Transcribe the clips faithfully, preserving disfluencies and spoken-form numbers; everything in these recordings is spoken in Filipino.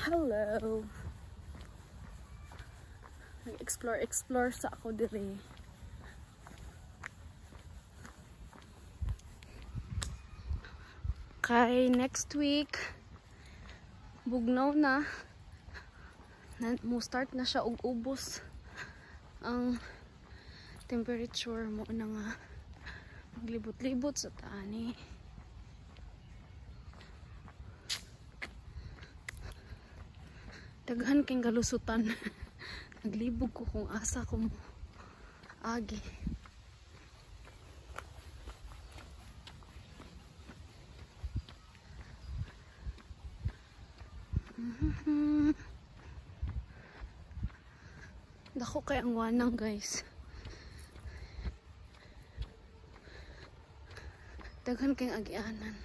Hello. Nag-explore explore sa ako dire. Kay next week bugnaw na. na mo start na siya og ubos ang temperature mo na nga maglibot-libot sa taani. Daghan kayong galusutan. Naglibog ko kung asa ko mo agi. Mm-hmm. Dako kay ang wanang, guys. Daghan kayong agianan.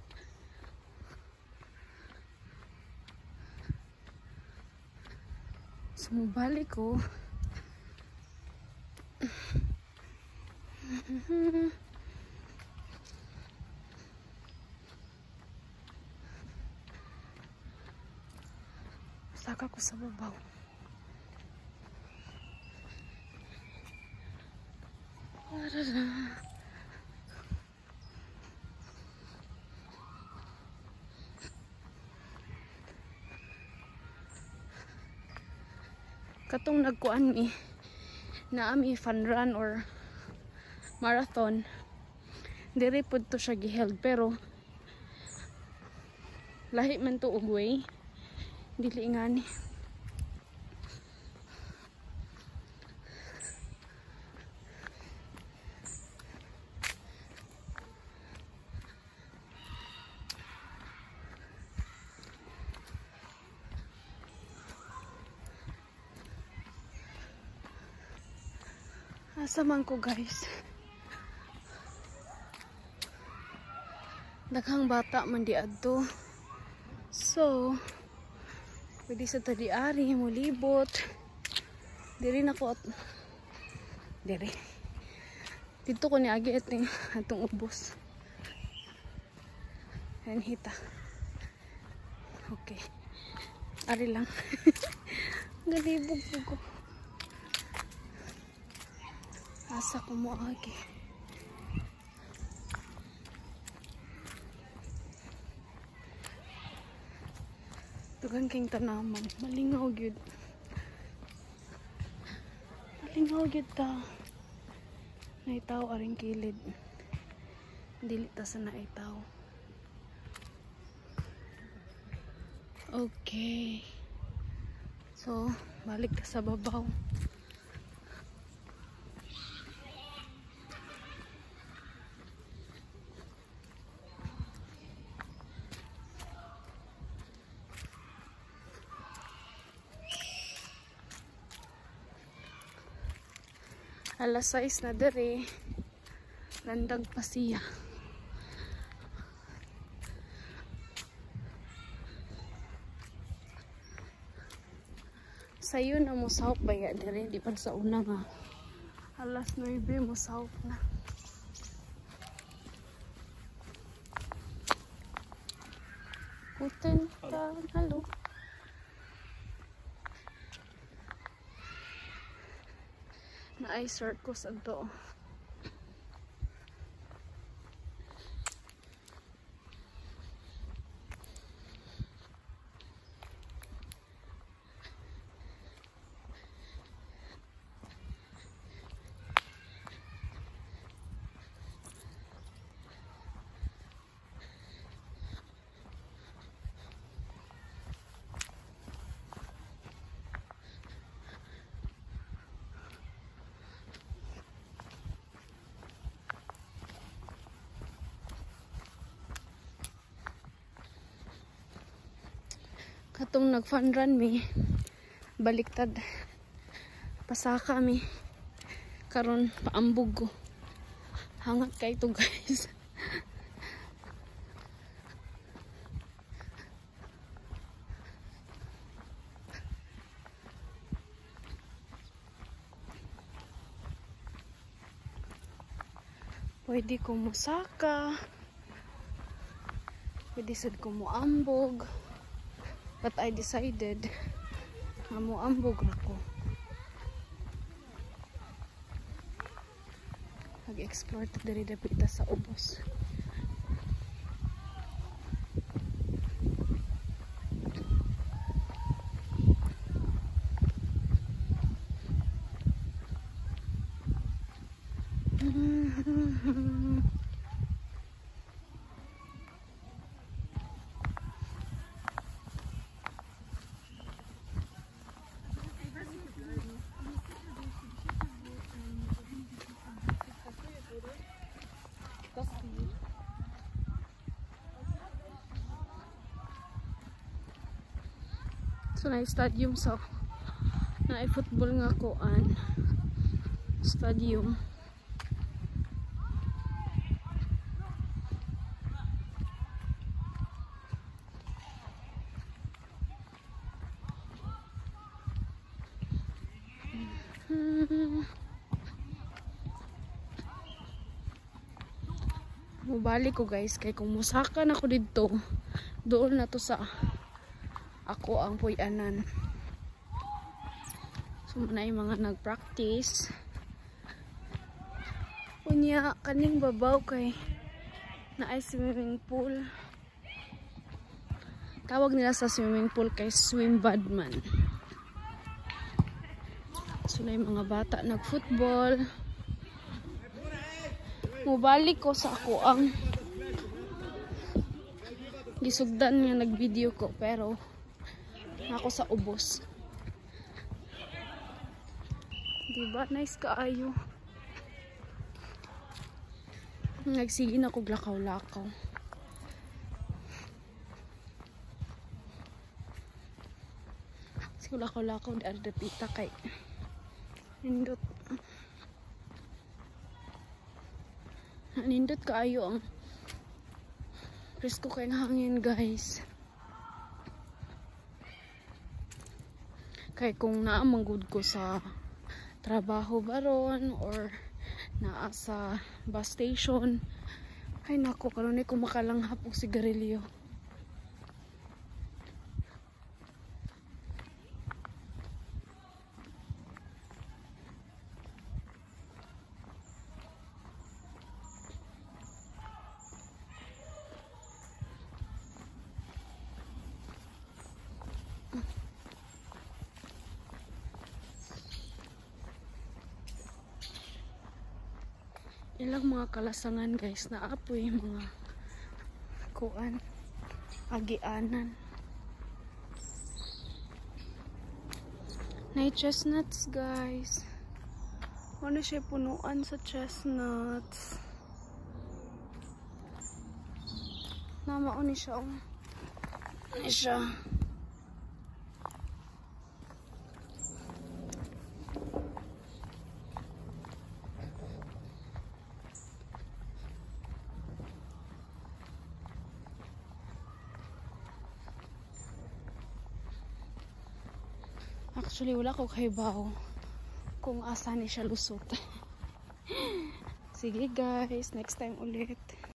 Sumubalik ko. Saka ko sa babaw. Arara. Katong nagkuan mi na ami fun run or marathon, diri pud to siya giheld, pero lahi man to og way, dili ngani. Asa man ko, guys. Daghang bata man di adto. So, pwede sa tadi-ari mo libot. Diri na ko at diri. Dito ko ni agi ating atong ubos. Ayan hita. Okay. Ari lang. Galibog ko. Asa ko mo agi. Tugan kayong tanaman. Malingaw gyud. Malingaw gyud ta. Naitaw aring kilid. Dili ta sa naitaw. Okay. So, balik ka sa babaw. Alas sais na dere. Landag pa siya. Sayo na mo sahop ba ya dere. Di pa sa una nga. Alas nuebe mo sahop na. Guten Tag. Hello. Na ay circus adto. Katong nag-fun run mi, baliktad. Pasaka mi. Karon paambog ko. Hangat kay to, guys. Pwede ko musaka. Pwede sad ko moambog. But I decided amo ambog ako. Mag-explore ta diri dapita sa ubos. So na stadium sa na football nga kuan stadium. Mubalik ko guys kay kung musakan ako dito doon na to sa ako ang puy-anan. So muna yung mga nag-practice unya kaning babaw kay na ay swimming pool. Tawag nila sa swimming pool kay swim badman. So na yung mga bata nag-football. Mubalik ko sa ako ang gisugdan nga nag-video ko pero ako sa ubos. Diba? Nice kaayo. Nagsige na ko lakaw-lakaw. Sige lakaw-lakaw di ardapita kay nindot. Nindot kaayo ang presko kay hangin guys. Kay kung naamanggod ko sa trabaho baron or naa sa bus station ay nako karon ay kumakalanghap og sigarilyo. Ilang mga kalasangan guys na apoy mga kuan agianan. Na chestnuts guys. Ano siya punuan sa chestnuts. Namaon ni siya. Ano siya? Actually, wala ko kaibaw kung asa ni siya lusot. Sige guys, next time ulit.